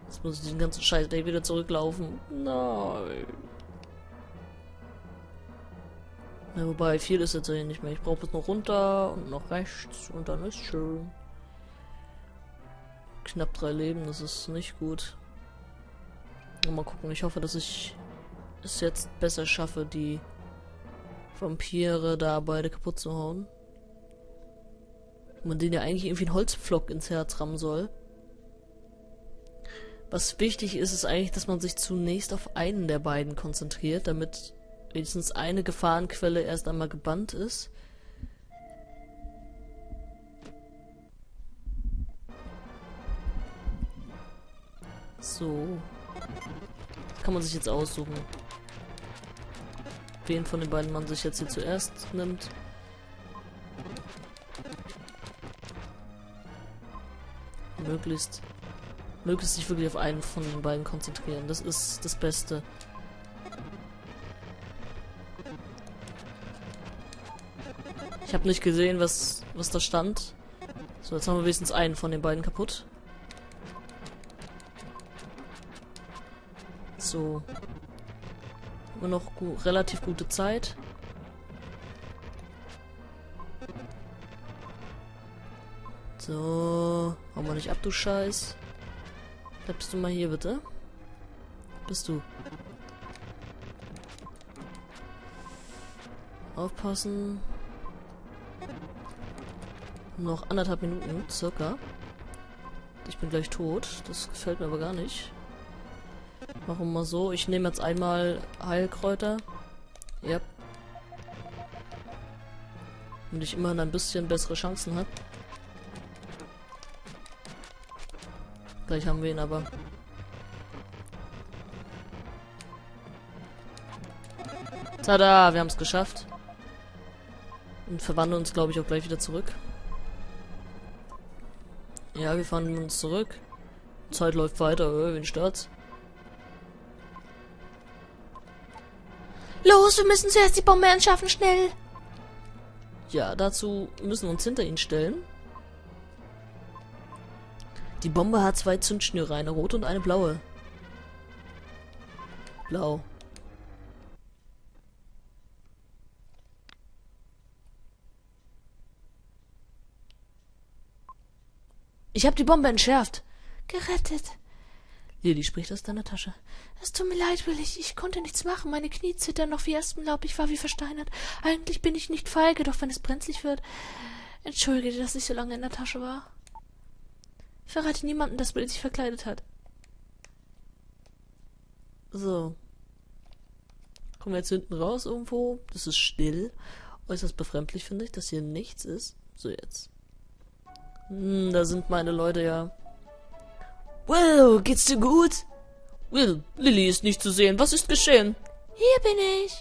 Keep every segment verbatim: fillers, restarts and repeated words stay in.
Jetzt muss ich den ganzen Scheiß Day wieder zurücklaufen. Nein. Ja, wobei, viel ist jetzt ja nicht mehr. Ich brauche bis noch runter und noch rechts und dann ist schön. Knapp drei Leben, das ist nicht gut. Mal gucken, ich hoffe, dass ich es jetzt besser schaffe, die Vampire da beide kaputt zu hauen. Man den ja eigentlich irgendwie einen Holzpflock ins Herz rammen soll. Was wichtig ist, ist eigentlich, dass man sich zunächst auf einen der beiden konzentriert, damit wenigstens eine Gefahrenquelle erst einmal gebannt ist. So. Kann man sich jetzt aussuchen, wen von den beiden man sich jetzt hier zuerst nimmt. Möglichst, möglichst sich wirklich auf einen von den beiden konzentrieren. Das ist das Beste. Ich habe nicht gesehen, was, was da stand. So, jetzt haben wir wenigstens einen von den beiden kaputt. So. Immer noch gu relativ gute Zeit. So. Hau mal nicht ab, du Scheiß. Bleibst du mal hier, bitte? Bist du? Aufpassen. Noch anderthalb Minuten, circa. Ich bin gleich tot. Das gefällt mir aber gar nicht. Machen wir mal so. Ich nehme jetzt einmal Heilkräuter. Ja. Und ich immerhin ein bisschen bessere Chancen habe. Gleich haben wir ihn aber. Tada, wir haben es geschafft. Und verwandeln uns, glaube ich, auch gleich wieder zurück. Ja, wir fahren uns zurück. Zeit läuft weiter, äh, wen stört's? Los, wir müssen zuerst die Bombe anschaffen, schnell! Ja, dazu müssen wir uns hinter ihn stellen. Die Bombe hat zwei Zündschnüre, eine rote und eine blaue. Blau. Ich habe die Bombe entschärft. Gerettet. Lilly spricht aus deiner Tasche. Es tut mir leid, Willi. Ich konnte nichts machen. Meine Knie zittern noch wie Espenlaub. Ich war wie versteinert. Eigentlich bin ich nicht feige, doch wenn es brenzlig wird... Entschuldige, dass ich so lange in der Tasche war. Verrate niemanden, dass Willi sich verkleidet hat. So. Kommen wir jetzt hinten raus irgendwo. Das ist still. Äußerst befremdlich, finde ich, dass hier nichts ist. So, jetzt. Hm, da sind meine Leute ja. Will, geht's dir gut? Will, Lilly ist nicht zu sehen. Was ist geschehen? Hier bin ich.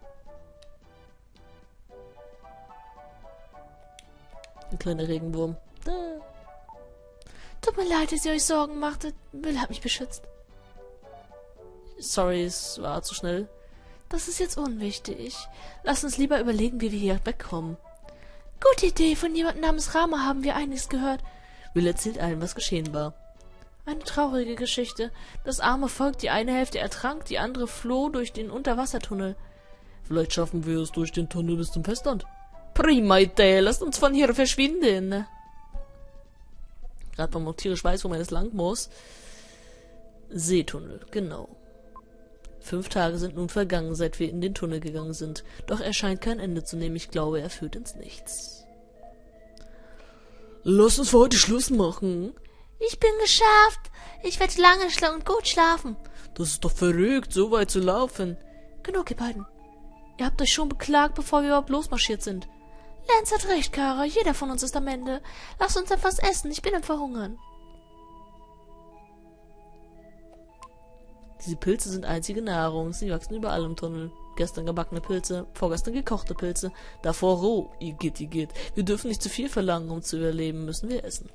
Ein kleiner Regenwurm. Da. Tut mir leid, dass ihr euch Sorgen machtet. Will hat mich beschützt. Sorry, es war zu schnell. Das ist jetzt unwichtig. Lass uns lieber überlegen, wie wir hier wegkommen. Gute Idee, von jemandem namens Rama haben wir einiges gehört. Will erzählt allen, was geschehen war. Eine traurige Geschichte. Das arme Volk, die eine Hälfte ertrank, die andere floh durch den Unterwassertunnel. Vielleicht schaffen wir es durch den Tunnel bis zum Festland. Prima Idee, lasst uns von hier verschwinden. Gerade beim noch tierisch weiß, wo man jetzt lang muss. Seetunnel, genau. Fünf Tage sind nun vergangen, seit wir in den Tunnel gegangen sind. Doch er scheint kein Ende zu nehmen. Ich glaube, er führt ins Nichts. Lass uns für heute Schluss machen. Ich bin geschafft. Ich werde lange schla und gut schlafen. Das ist doch verrückt, so weit zu laufen. Genug, ihr beiden. Ihr habt euch schon beklagt, bevor wir überhaupt losmarschiert sind. Lance hat recht, Kara. Jeder von uns ist am Ende. Lass uns etwas essen. Ich bin am Verhungern. Diese Pilze sind einzige Nahrung. Sie wachsen überall im Tunnel. Gestern gebackene Pilze, vorgestern gekochte Pilze, davor roh. Igitt, igitt. Wir dürfen nicht zu viel verlangen, um zu überleben, müssen wir essen.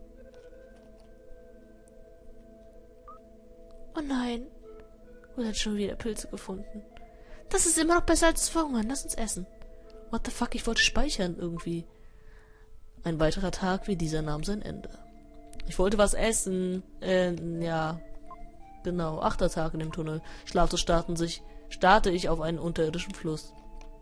Oh nein. Will hat schon wieder Pilze gefunden. Das ist immer noch besser als zu verhungern. Lass uns essen. What the fuck, ich wollte speichern irgendwie. Ein weiterer Tag wie dieser nahm sein Ende. Ich wollte was essen. Äh, ja. Genau, achter Tag in dem Tunnel. Schlaflos starten sich, starte ich auf einen unterirdischen Fluss.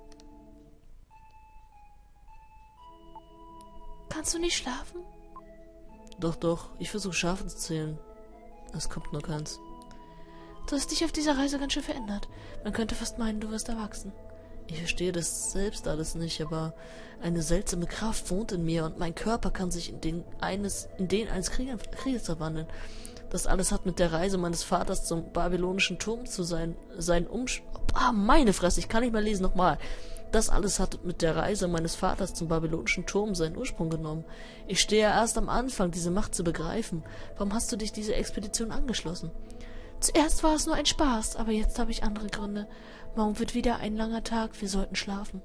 Kannst du nicht schlafen? Doch, doch, ich versuche Schafe zu zählen. Es kommt nur keins. Du hast dich auf dieser Reise ganz schön verändert. Man könnte fast meinen, du wirst erwachsen. Ich verstehe das selbst alles nicht, aber eine seltsame Kraft wohnt in mir und mein Körper kann sich in den eines, in den eines Krieger, Kriegers verwandeln. Das alles hat mit der Reise meines Vaters zum babylonischen Turm zu sein, sein Umsch... Ah, meine Fresse, ich kann nicht mehr lesen, nochmal. Das alles hat mit der Reise meines Vaters zum babylonischen Turm seinen Ursprung genommen. Ich stehe ja erst am Anfang, diese Macht zu begreifen. Warum hast du dich dieser Expedition angeschlossen? Zuerst war es nur ein Spaß, aber jetzt habe ich andere Gründe. Morgen wird wieder ein langer Tag, wir sollten schlafen.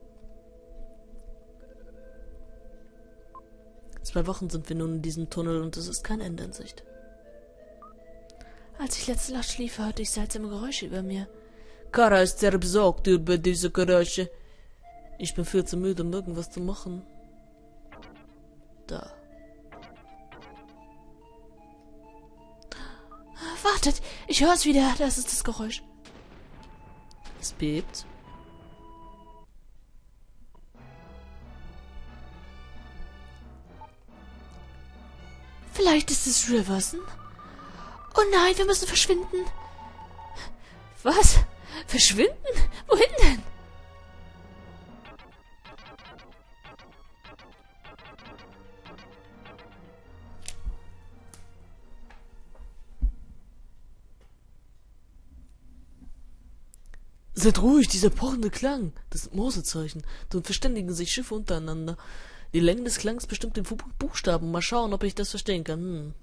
Zwei Wochen sind wir nun in diesem Tunnel und es ist kein Ende in Sicht. Als ich letzte Nacht schlief, hörte ich seltsame Geräusche über mir. Kara ist sehr besorgt über diese Geräusche. Ich bin viel zu müde, um irgendwas zu machen. Da. Wartet, ich höre es wieder. Das ist das Geräusch. Es bebt. Vielleicht ist es Riverson? Oh nein, wir müssen verschwinden. Was? Verschwinden? Wohin denn? Seid ruhig, dieser pochende Klang. Das sind Morsezeichen. Dann verständigen sich Schiffe untereinander. Die Länge des Klangs bestimmt den Buchstaben. Mal schauen, ob ich das verstehen kann. Hm.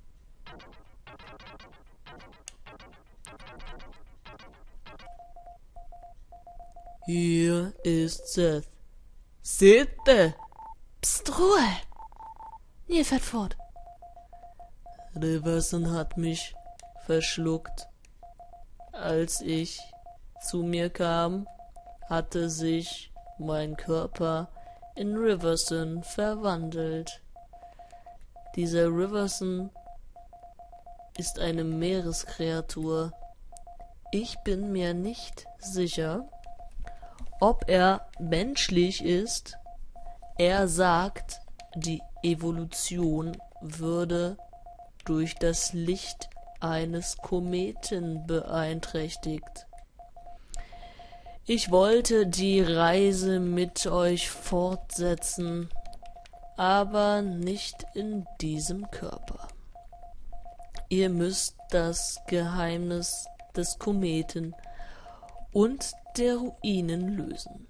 Hier ist Seth. Sitte! Psst, Ruhe! Neil fährt fort. Riverson hat mich verschluckt. Als ich zu mir kam, hatte sich mein Körper in Riverson verwandelt. Dieser Riverson ist eine Meereskreatur. Ich bin mir nicht sicher, ob er menschlich ist. Er sagt, die Evolution würde durch das Licht eines Kometen beeinträchtigt. Ich wollte die Reise mit euch fortsetzen, aber nicht in diesem Körper. Ihr müsst das Geheimnis des Kometen und der Ruinen lösen.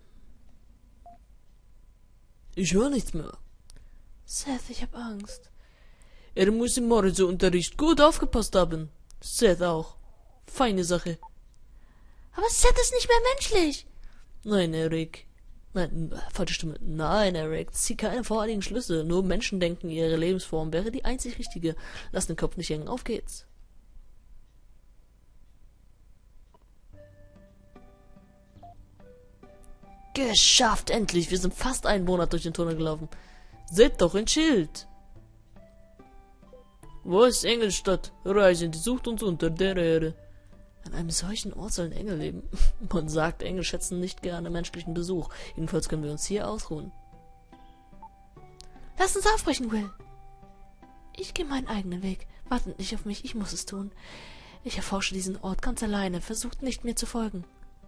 Ich höre nichts mehr. Seth, ich hab Angst. Er muss im Morse-Unterricht gut aufgepasst haben. Seth auch. Feine Sache. Aber Seth ist nicht mehr menschlich. Nein, Eric. Nein, falsche Stimme. Nein, Eric. Zieh keine voreiligen Schlüsse. Nur Menschen denken, ihre Lebensform wäre die einzig richtige. Lass den Kopf nicht hängen. Auf geht's. Geschafft, endlich. Wir sind fast einen Monat durch den Tunnel gelaufen. Seht doch ein Schild. Wo ist Engelstadt? Reisende sucht uns unter der Erde. An einem solchen Ort sollen Engel leben. Man sagt, Engel schätzen nicht gerne menschlichen Besuch. Jedenfalls können wir uns hier ausruhen. Lass uns aufbrechen, Will. Ich gehe meinen eigenen Weg. Wartet nicht auf mich, ich muss es tun. Ich erforsche diesen Ort ganz alleine. Versucht nicht, mir zu folgen.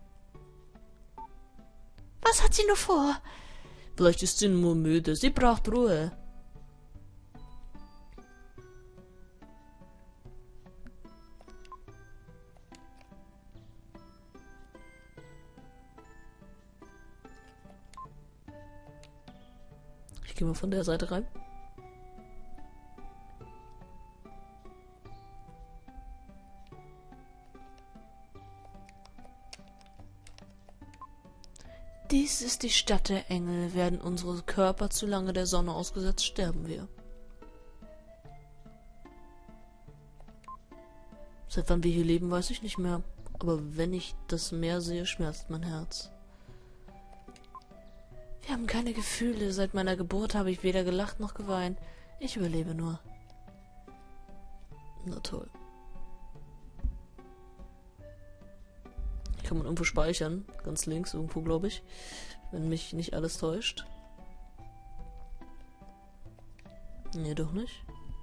Was hat sie nur vor? Vielleicht ist sie nur müde. Sie braucht Ruhe. Ich gehe mal von der Seite rein. Dies ist die Stadt der Engel. Werden unsere Körper zu lange der Sonne ausgesetzt, sterben wir. Seit wann wir hier leben, weiß ich nicht mehr. Aber wenn ich das Meer sehe, schmerzt mein Herz. Wir haben keine Gefühle. Seit meiner Geburt habe ich weder gelacht noch geweint. Ich überlebe nur. Na toll. Kann man irgendwo speichern. Ganz links irgendwo, glaube ich. Wenn mich nicht alles täuscht. Nee, doch nicht.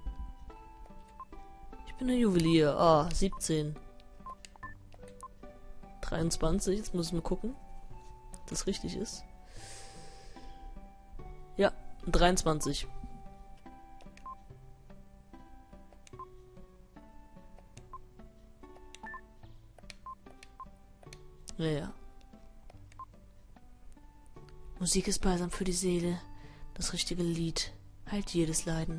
Ich bin ein Juwelier. Ah, siebzehn. dreiundzwanzig. Jetzt muss ich mal gucken, ob das richtig ist. Ja, dreiundzwanzig. Ja, ja. Musik ist balsam für die Seele. Das richtige Lied heilt jedes Leiden.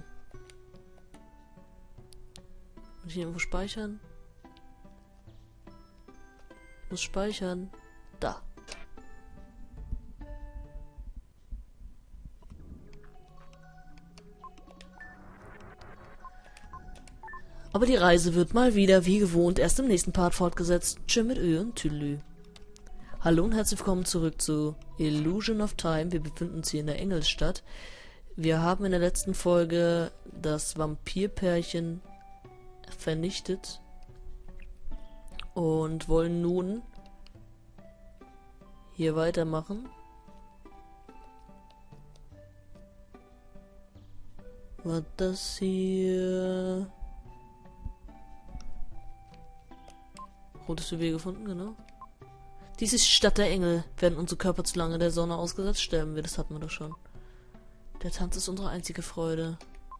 Muss ich hier irgendwo speichern? Ich muss speichern. Da. Aber die Reise wird mal wieder, wie gewohnt, erst im nächsten Part fortgesetzt. Tschö mit Ö und Tüdelü. Hallo und herzlich willkommen zurück zu Illusion of Time. Wir befinden uns hier in der Engelsstadt. Wir haben in der letzten Folge das Vampirpärchen vernichtet und wollen nun hier weitermachen. Was das hier? Rotes Juwel gefunden, genau. Dies ist die Stadt der Engel. Werden unsere Körper zu lange der Sonne ausgesetzt, sterben wir. Das hatten wir doch schon. Der Tanz ist unsere einzige Freude.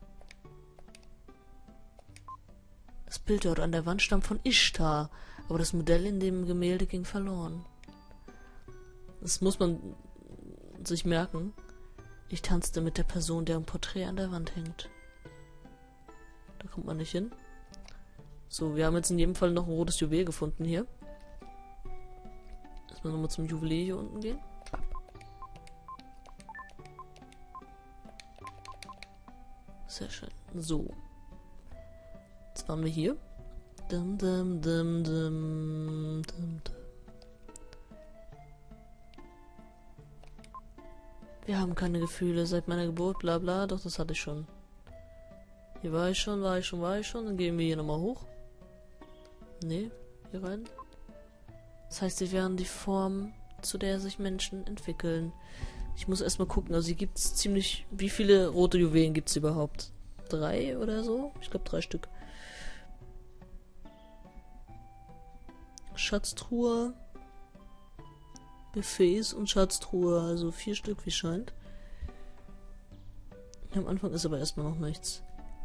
Das Bild dort an der Wand stammt von Ishtar, aber das Modell in dem Gemälde ging verloren. Das muss man sich merken. Ich tanzte mit der Person, deren Porträt an der Wand hängt. Da kommt man nicht hin. So, wir haben jetzt in jedem Fall noch ein rotes Juwel gefunden hier. Erstmal nochmal zum Juwelier hier unten gehen. Sehr schön. So. Jetzt waren wir hier. Dum, dum, dum, dum, dum, dum. Wir haben keine Gefühle seit meiner Geburt, bla bla. Doch, das hatte ich schon. Hier war ich schon, war ich schon, war ich schon. Dann gehen wir hier nochmal hoch. Nee, hier rein. Das heißt, sie werden die Form, zu der sich Menschen entwickeln. Ich muss erstmal gucken. Also hier gibt es ziemlich... Wie viele rote Juwelen gibt es überhaupt? Drei oder so? Ich glaube drei Stück. Schatztruhe. Gefäß und Schatztruhe. Also vier Stück, wie scheint. Am Anfang ist aber erstmal noch nichts.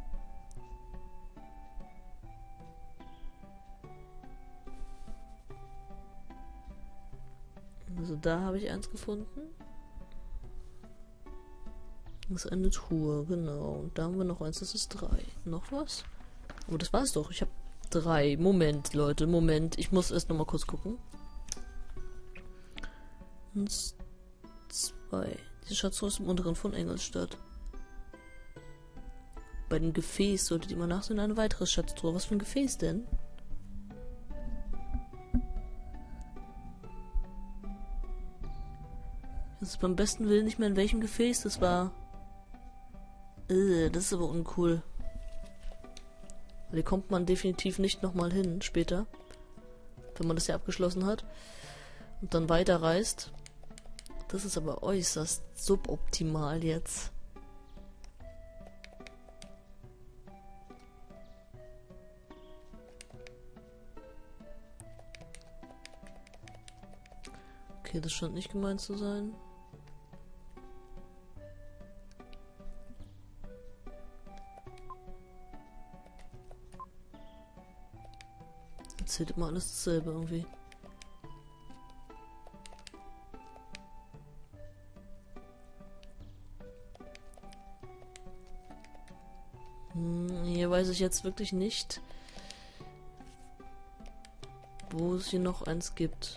Also da habe ich eins gefunden. Das ist eine Truhe, genau. Und da haben wir noch eins, das ist drei. Noch was? Oh, das war's doch. Ich habe drei. Moment, Leute, Moment. Ich muss erst noch mal kurz gucken. Eins, zwei. Die Schatztruhe ist im unteren von Engelsstadt. Bei dem Gefäß solltet ihr mal nachsehen, eine weitere Schatztruhe. Was für ein Gefäß denn? Das ist beim besten Willen nicht mehr in welchem Gefäß das war. Äh, das ist aber uncool. Hier kommt man definitiv nicht nochmal hin später. Wenn man das ja abgeschlossen hat. Und dann weiterreist. Das ist aber äußerst suboptimal jetzt. Okay, das scheint nicht gemeint zu sein. Erzählt immer alles dasselbe irgendwie. Hm, hier weiß ich jetzt wirklich nicht, wo es hier noch eins gibt.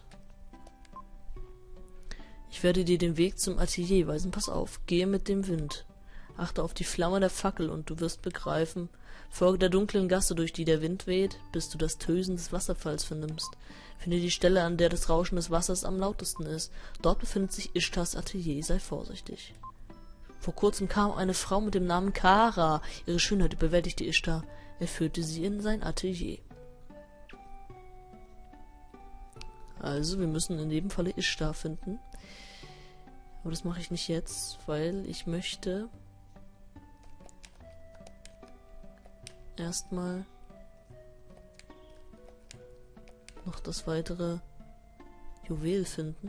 Ich werde dir den Weg zum Atelier weisen. Pass auf, gehe mit dem Wind. Achte auf die Flamme der Fackel und du wirst begreifen. Folge der dunklen Gasse, durch die der Wind weht, bis du das Tösen des Wasserfalls vernimmst. Finde die Stelle, an der das Rauschen des Wassers am lautesten ist. Dort befindet sich Ishtars Atelier. Sei vorsichtig. Vor kurzem kam eine Frau mit dem Namen Kara. Ihre Schönheit überwältigte Ishtar. Er führte sie in sein Atelier. Also, wir müssen in dem Falle Ishtar finden. Aber das mache ich nicht jetzt, weil ich möchte erstmal noch das weitere Juwel finden.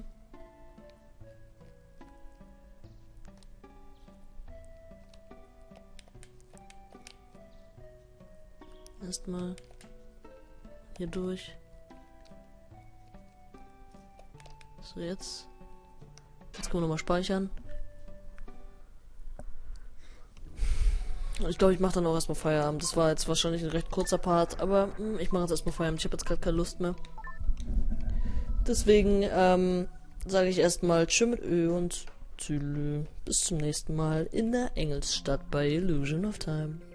Erstmal hier durch. So, jetzt. Jetzt können wir nochmal speichern. Ich glaube, ich mache dann auch erstmal Feierabend. Das war jetzt wahrscheinlich ein recht kurzer Part, aber mh, ich mache jetzt erstmal Feierabend. Ich habe jetzt gerade keine Lust mehr. Deswegen ähm, sage ich erstmal Tschö mit Ö und Tschüss. Bis zum nächsten Mal in der Engelsstadt bei Illusion of Time.